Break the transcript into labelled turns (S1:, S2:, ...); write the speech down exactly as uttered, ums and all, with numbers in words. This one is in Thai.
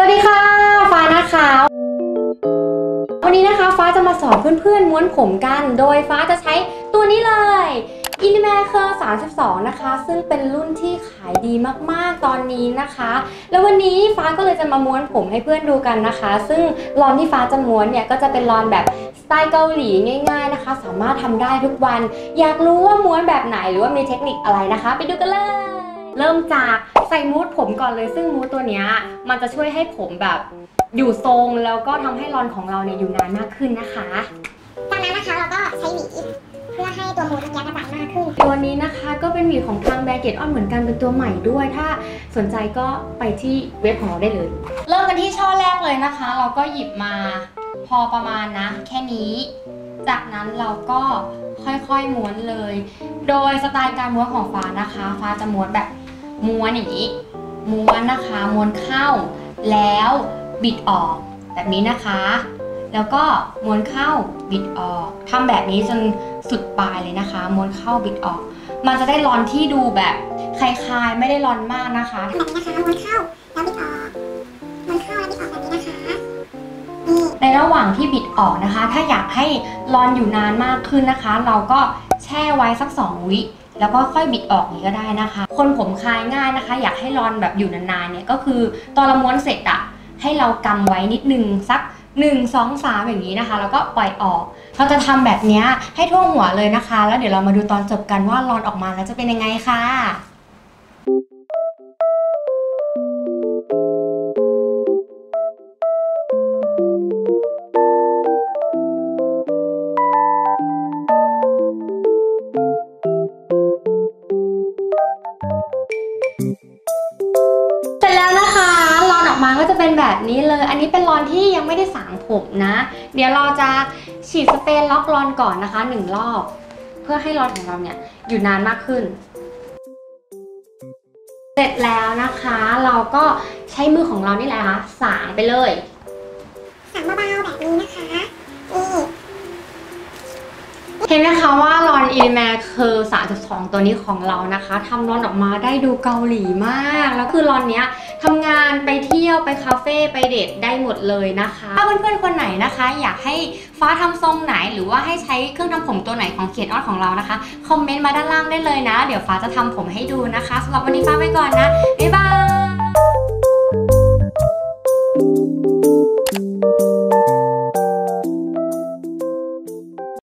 S1: วัสดีค่ะฟ้านะคะวันนี้นะคะฟ้าจะมาสอนเพื่อนๆม้วนผมกันโดยฟ้าจะใช้ตัวนี้เลย Element สามสิบสองนะคะซึ่งเป็นรุ่นที่ขายดีมากๆตอนนี้นะคะแล้ววันนี้ฟ้าก็เลยจะมาม้วนผมให้เพื่อนดูกันนะคะซึ่งรอนที่ฟ้าจะม้วนเนี่ยก็จะเป็นรอนแบบสไตล์เกาหลีง่ายๆนะคะสามารถทำได้ทุกวันอยากรู้ว่าม้วนแบบไหนหรือว่ามีเทคนิคอะไรนะคะไปดูกันเลยเริ่มจากใส่มูดผมก่อนเลยซึ่งมูดตัวนี้มันจะช่วยให้ผมแบบอยู่ทรงแล้วก็ทำให้รอนของเราเนี่ยอยู่นานมากขึ้นนะคะ
S2: จากนั้นนะคะเราก็ใช้หวีเพื่อให้ตัวมูดมันยับกระจายมากขึ้น
S1: ตัวนี้นะคะก็เป็นหวีของทางแบรนด์เกตออนเหมือนกันเป็นตัวใหม่ด้วยถ้าสนใจก็ไปที่เว็บของเราได้เลยเริ่มกันที่ช่อแรกเลยนะคะเราก็หยิบมาพอประมาณนะแค่นี้จากนั้นเราก็ค่อยๆม้วนเลยโดยสไตล์การม้วนของฟ้านะคะฟ้าจะม้วนแบบม้วนอย่างนี้ม้วนนะคะม้วนเข้าแล้วบิดออกแบบนี้นะคะแล้วก็ม้วนเข้าบิดออกทำแบบนี้จนสุดปลายเลยนะคะม้วนเข้าบิดออกมันจะได้รอนที่ดูแบบคลายๆไม่ได้รอนมากนะคะ
S2: แบบนี้นะคะม้วนเข้าแล้วบิดออกม้วนเข้าแล้วบิดออกแบบนี้นะคะ
S1: ในระหว่างที่บิดออกนะคะถ้าอยากให้รอนอยู่นานมากขึ้นนะคะเราก็แช่ไว้สักสองวิแล้วก็ค่อยบิดออกนี้ก็ได้นะคะคนผมคลายง่ายนะคะอยากให้รอนแบบอยู่นานๆเนี่ยก็คือตอนเราม้วนเสร็จอะให้เรากำไว้นิดนึงสักหนึ่ง สอง สามอย่างนี้นะคะแล้วก็ปล่อยออกเราจะทำแบบนี้ให้ทั่วหัวเลยนะคะแล้วเดี๋ยวเรามาดูตอนจบกันว่ารอนออกมาแล้วจะเป็นยังไงค่ะก็จะเป็นแบบนี้เลยอันนี้เป็นรอนที่ยังไม่ได้สางผมนะเดี๋ยวเราจะฉีดสเปรย์ล็อกรอนก่อนนะคะหนึ่งรอบเพื่อให้รอนของเราเนี่ยอยู่นานมากขึ้นเสร็จแล้วนะคะเราก็ใช้มือของเรานี่แหละค่ะสางไปเลย
S2: สางเบาๆแบบนี้นะคะนี่
S1: เห็นไหมคะว่ารอน Element สามสิบสองตัวนี้ของเรานะคะทำรอนออกมาได้ดูเกาหลีมากแล้วคือรอนเนี้ยทำงานไปเที่ยวไปคาเฟ่ไปเดทได้หมดเลยนะคะถ้าเพื่อนๆคนไหนนะคะอยากให้ฟ้าทำทรงไหนหรือว่าให้ใช้เครื่องทำผมตัวไหนของเขียนออดของเรานะคะคอมเมนต์มาด้านล่างได้เลยนะเดี๋ยวฟ้าจะทำผมให้ดูนะคะสำหรับวันนี้ฟ้าไปก่อนนะบ๊ายบาย